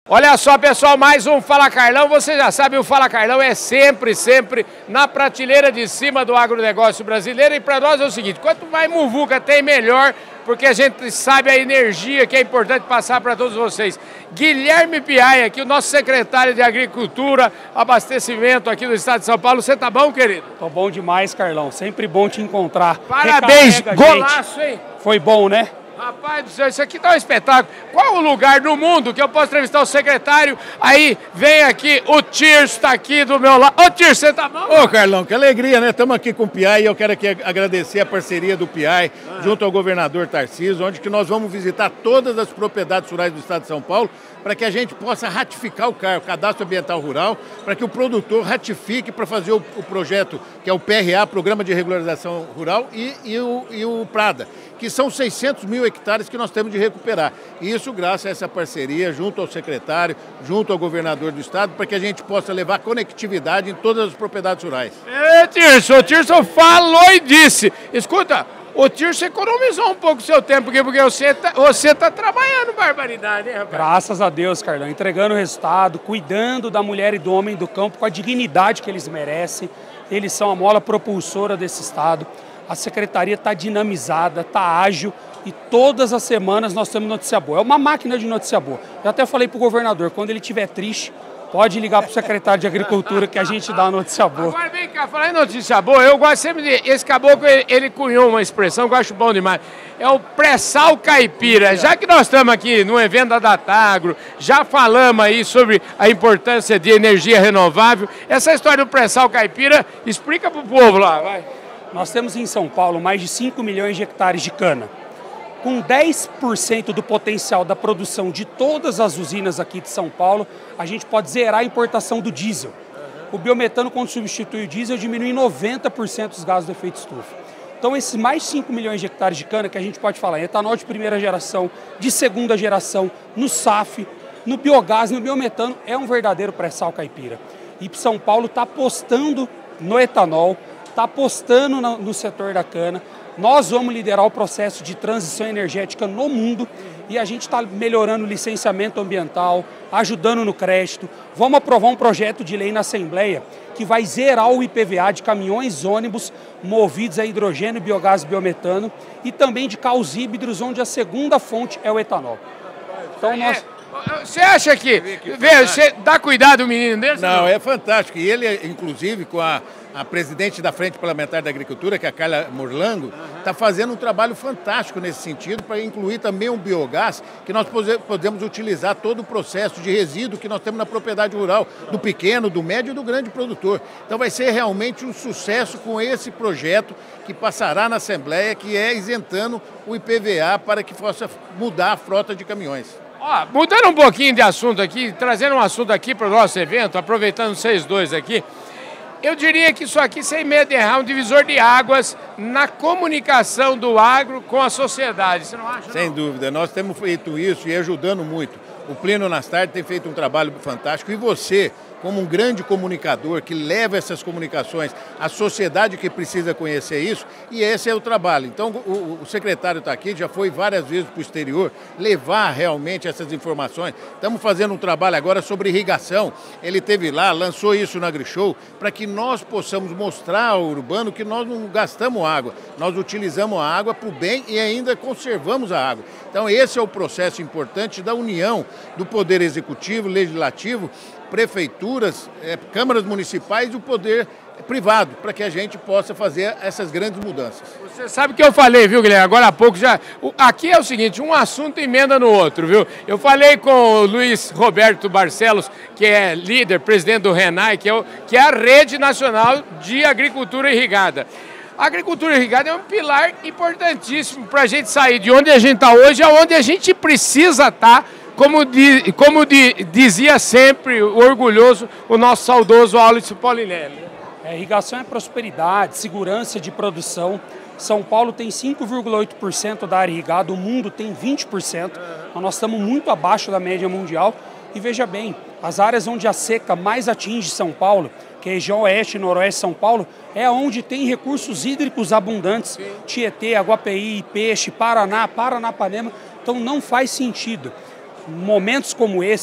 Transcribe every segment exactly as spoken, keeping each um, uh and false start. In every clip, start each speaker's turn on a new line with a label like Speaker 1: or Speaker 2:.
Speaker 1: Olha só, pessoal, mais um Fala Carlão. Você já sabe, o Fala Carlão é sempre, sempre na prateleira de cima do agronegócio brasileiro. E para nós é o seguinte, quanto mais muvuca tem, melhor, porque a gente sabe a energia que é importante passar para todos vocês. Guilherme Piaia, aqui o nosso secretário de Agricultura, Abastecimento aqui do estado de São Paulo. Você tá bom, querido?
Speaker 2: Tô bom demais, Carlão. Sempre bom te encontrar.
Speaker 1: Parabéns,
Speaker 2: Recarrega,
Speaker 1: golaço,
Speaker 2: gente.
Speaker 1: hein?
Speaker 2: Foi bom, né?
Speaker 1: Rapaz do céu, isso aqui tá um espetáculo. Qual o lugar do mundo que eu posso entrevistar o secretário? Aí vem aqui, o Tirso tá aqui do meu lado. Ô Tirso, você tá bom?
Speaker 3: Ô Carlão, que alegria, né? Estamos aqui com o Piai e eu quero aqui agradecer a parceria do Piai ah. junto ao governador Tarcísio, onde que nós vamos visitar todas as propriedades rurais do estado de São Paulo para que a gente possa ratificar o C A R, o Cadastro Ambiental Rural, para que o produtor ratifique para fazer o, o projeto que é o P R A, Programa de Regularização Rural, e, e, o, e o Prada, que são seiscentos mil hectares que nós temos de recuperar. E isso graças a essa parceria, junto ao secretário, junto ao governador do estado, para que a gente possa levar conectividade em todas as propriedades rurais.
Speaker 1: É, Tirso, o Tirso falou e disse. Escuta, o Tirso economizou um pouco o seu tempo aqui, porque você tá, você tá trabalhando barbaridade, hein, rapaz?
Speaker 2: Graças a Deus, Carlão, entregando o resultado, cuidando da mulher e do homem do campo com a dignidade que eles merecem. Eles são a mola propulsora desse estado. A secretaria está dinamizada, está ágil e todas as semanas nós temos notícia boa. É uma máquina de notícia boa. Eu até falei para o governador, quando ele estiver triste, pode ligar para o secretário de Agricultura que a gente dá a notícia boa.
Speaker 1: Agora vem cá, falar em notícia boa, eu gosto sempre de... Esse caboclo, ele, ele cunhou uma expressão que eu acho bom demais. É o pré-sal caipira. Já que nós estamos aqui no evento da Datagro, já falamos aí sobre a importância de energia renovável. Essa história do pré-sal caipira, explica para o povo lá, vai.
Speaker 2: Nós temos em São Paulo mais de cinco milhões de hectares de cana. Com dez por cento do potencial da produção de todas as usinas aqui de São Paulo, a gente pode zerar a importação do diesel. O biometano, quando substitui o diesel, diminui em noventa por cento os gases do efeito estufa. Então, esses mais cinco milhões de hectares de cana que a gente pode falar em etanol de primeira geração, de segunda geração, no S A F, no biogás, no biometano, é um verdadeiro pré-sal caipira. E São Paulo está apostando no etanol, está apostando no, no setor da cana. Nós vamos liderar o processo de transição energética no mundo e a gente está melhorando o licenciamento ambiental, ajudando no crédito. Vamos aprovar um projeto de lei na Assembleia que vai zerar o I P V A de caminhões ônibus movidos a hidrogênio, biogás e biometano e também de carros híbridos, onde a segunda fonte é o etanol. Então, nós...
Speaker 1: Você acha que, vê, você dá cuidado o menino desse?
Speaker 3: Não, é fantástico. E ele, inclusive, com a, a presidente da Frente Parlamentar da Agricultura, que é a Carla Morlango, está uhum. fazendo um trabalho fantástico nesse sentido, para incluir também um biogás, que nós podemos utilizar todo o processo de resíduo que nós temos na propriedade rural, do pequeno, do médio e do grande produtor. Então vai ser realmente um sucesso com esse projeto que passará na Assembleia, que é isentando o I P V A para que possa mudar a frota de caminhões.
Speaker 1: Ó, mudando um pouquinho de assunto aqui, trazendo um assunto aqui para o nosso evento, aproveitando vocês dois aqui, eu diria que isso aqui, sem medo de errar, é um divisor de águas na comunicação do agro com a sociedade, você não acha?
Speaker 3: Sem
Speaker 1: não?
Speaker 3: dúvida, nós temos feito isso e ajudando muito. O Plínio Nastardi tem feito um trabalho fantástico e você, como um grande comunicador que leva essas comunicações à sociedade que precisa conhecer isso, e esse é o trabalho. Então o, o secretário está aqui, já foi várias vezes para o exterior, levar realmente essas informações. Estamos fazendo um trabalho agora sobre irrigação, ele esteve lá, lançou isso no AgriShow, para que nós possamos mostrar ao urbano que nós não gastamos água, nós utilizamos a água para o bem e ainda conservamos a água. Então esse é o processo importante da união do Poder Executivo, Legislativo, prefeituras, é, câmaras municipais e o poder privado, para que a gente possa fazer essas grandes mudanças.
Speaker 1: Você sabe que eu falei, viu, Guilherme, agora há pouco já... O, aqui é o seguinte, um assunto emenda no outro, viu? Eu falei com o Luiz Roberto Barcelos, que é líder, presidente do RENAI, que é, o, que é a Rede Nacional de Agricultura Irrigada. A agricultura irrigada é um pilar importantíssimo para a gente sair de onde a gente está hoje aonde a gente precisa estar. Como, di, como di, dizia sempre o orgulhoso, o nosso saudoso Aulice Polinelli.
Speaker 2: É, irrigação é prosperidade, segurança de produção. São Paulo tem cinco vírgula oito por cento da área irrigada, o mundo tem vinte por cento. Então nós estamos muito abaixo da média mundial. E veja bem, as áreas onde a seca mais atinge São Paulo, que é a região oeste e noroeste de São Paulo, é onde tem recursos hídricos abundantes. Sim. Tietê, Aguapeí, Peixe, Paraná, Paranapanema. Então não faz sentido. Momentos como esse,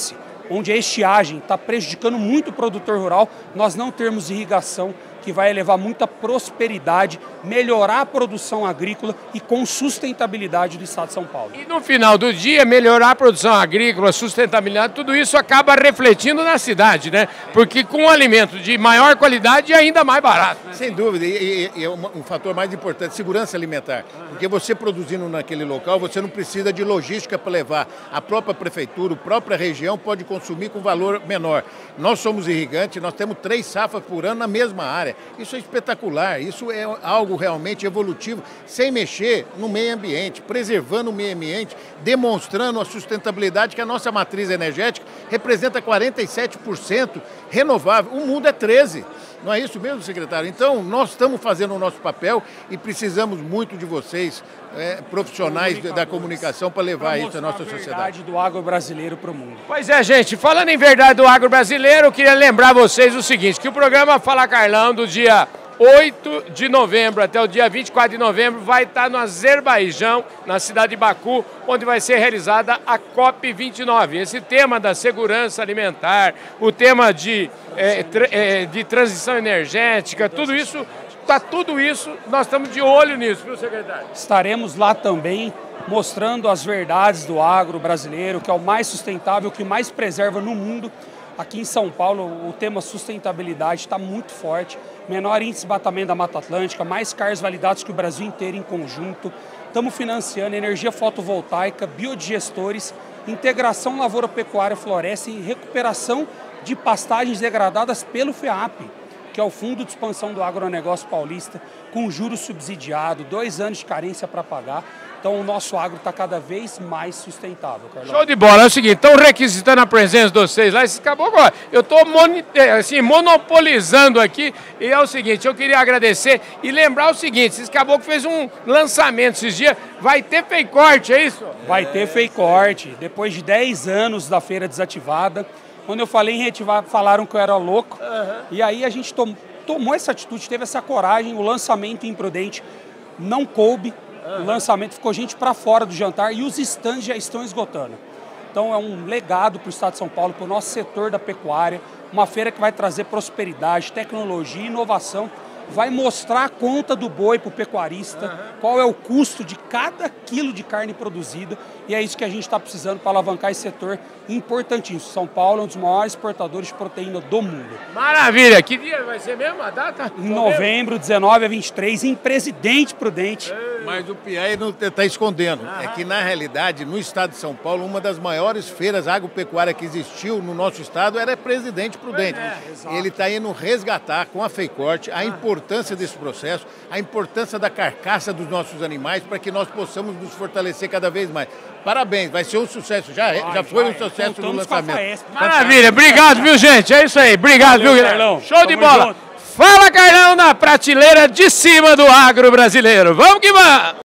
Speaker 2: onde a estiagem está prejudicando muito o produtor rural, nós não termos irrigação, que vai elevar muita prosperidade, melhorar a produção agrícola e com sustentabilidade do estado de São Paulo.
Speaker 1: E no final do dia, melhorar a produção agrícola, sustentabilidade, tudo isso acaba refletindo na cidade, né? Porque com um alimento de maior qualidade e ainda mais barato. Né?
Speaker 3: Sem dúvida, e, e, e é um, um fator mais importante, segurança alimentar. Porque você produzindo naquele local, você não precisa de logística para levar. A própria prefeitura, a própria região pode consumir com valor menor. Nós somos irrigantes, nós temos três safras por ano na mesma área. Isso é espetacular, isso é algo realmente evolutivo, sem mexer no meio ambiente, preservando o meio ambiente, demonstrando a sustentabilidade que a nossa matriz energética representa quarenta e sete por cento renovável. O mundo é treze por cento. Não é isso mesmo, secretário? Então, nós estamos fazendo o nosso papel e precisamos muito de vocês, é, profissionais da comunicação, para levar isso à nossa sociedade.
Speaker 2: A verdade do agro brasileiro para o mundo.
Speaker 1: Pois é, gente, falando em verdade do agro brasileiro, eu queria lembrar vocês o seguinte, que o programa Fala Carlão, do dia oito de novembro até o dia vinte e quatro de novembro, vai estar no Azerbaijão, na cidade de Baku, onde vai ser realizada a COP vinte e nove. Esse tema da segurança alimentar, o tema de, é, tra é, de transição energética, tudo isso, tá tudo isso, nós estamos de olho nisso, viu, secretário?
Speaker 2: Estaremos lá também mostrando as verdades do agro brasileiro, que é o mais sustentável, que mais preserva no mundo. Aqui em São Paulo, o tema sustentabilidade está muito forte. Menor índice de desmatamento da Mata Atlântica, mais C A Rs validados que o Brasil inteiro em conjunto. Estamos financiando energia fotovoltaica, biodigestores, integração lavoura-pecuária-floresta e recuperação de pastagens degradadas pelo FEAP, que é o Fundo de Expansão do Agronegócio Paulista, com juros subsidiados, dois anos de carência para pagar. Então o nosso agro está cada vez mais sustentável, Carlão.
Speaker 1: Show de bola. É o seguinte, estão requisitando a presença de vocês lá, isso acabou agora. Eu estou assim, monopolizando aqui e é o seguinte, eu queria agradecer e lembrar o seguinte, esse caboclo fez um lançamento esses dias, vai ter feicorte, é isso?
Speaker 2: Vai ter feicorte, depois de dez anos da feira desativada. Quando eu falei em reativar, falaram que eu era louco, uhum. E aí a gente tom, tomou essa atitude, teve essa coragem, o lançamento imprudente não coube. O lançamento ficou gente para fora do jantar e os estandes já estão esgotando. Então é um legado para o estado de São Paulo, para o nosso setor da pecuária, uma feira que vai trazer prosperidade, tecnologia e inovação, vai mostrar a conta do boi para o pecuarista, uhum. Qual é o custo de cada quilo de carne produzida, e é isso que a gente está precisando para alavancar esse setor importantíssimo. São Paulo é um dos maiores exportadores de proteína do mundo.
Speaker 1: Maravilha! Que dia vai ser mesmo a data?
Speaker 2: Em novembro, dezenove a vinte e três, em Presidente Prudente.
Speaker 3: Mas o Piai não está escondendo. Uhum. É que, na realidade, no estado de São Paulo, uma das maiores feiras agropecuárias que existiu no nosso estado era Presidente Prudente. É, ele está indo resgatar com a Feicorte a importância desse processo, a importância da carcaça dos nossos animais para que nós possamos nos fortalecer cada vez mais. Parabéns, vai ser um sucesso. Já, Ai, já foi já, um sucesso no lançamento.
Speaker 1: Maravilha, obrigado, viu, gente? É isso aí. Obrigado,
Speaker 2: Valeu,
Speaker 1: viu,
Speaker 2: Carlão.
Speaker 1: Show Tamo de bola. Junto. Fala, Carlão, na prateleira de cima do agro brasileiro. Vamos que vamos!